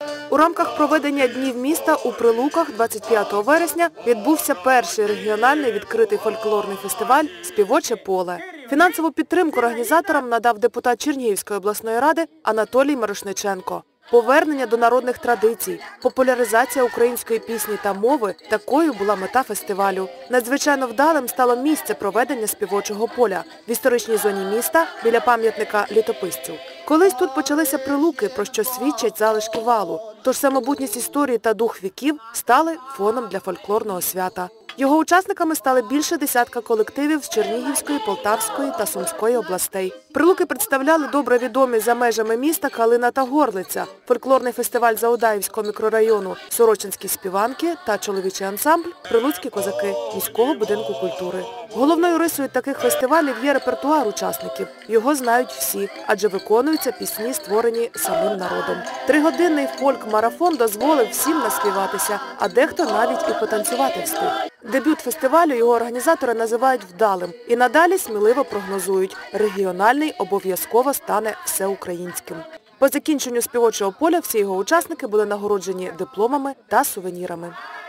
У рамках проведення Днів міста у Прилуках 25 вересня відбувся перший регіональний відкритий фольклорний фестиваль «Співоче поле». Фінансову підтримку організаторам надав депутат Чернігівської обласної ради Анатолій Мирошниченко. Повернення до народних традицій, популяризація української пісні та мови – такою була мета фестивалю. Надзвичайно вдалим стало місце проведення співочого поля в історичній зоні міста біля пам'ятника літописцю. Колись тут почалися Прилуки, про що свідчать залишки валу. Тож самобутність історії та дух віків стали фоном для фольклорного свята. Його учасниками стали більше десятка колективів з Чернігівської, Полтавської та Сумської областей. Прилуки представляли добре відомі за межами міста Калина та Горлиця, фольклорний фестиваль Заудаївського мікрорайону «Сорочинські співанки» та чоловічий ансамбль «Прилуцькі козаки» міського будинку культури. Головною рисою таких фестивалів є репертуар учасників. Його знають всі, адже виконуються пісні, створені самим народом. 3-годинний фольк-марафон дозволив всім наспіватися, а дехто навіть і потанцювати встиг. Дебют фестивалю його організатори називають вдалим і надалі сміливо прогнозують – регіональний обов'язково стане всеукраїнським. По закінченню співочого поля всі його учасники були нагороджені дипломами та сувенірами.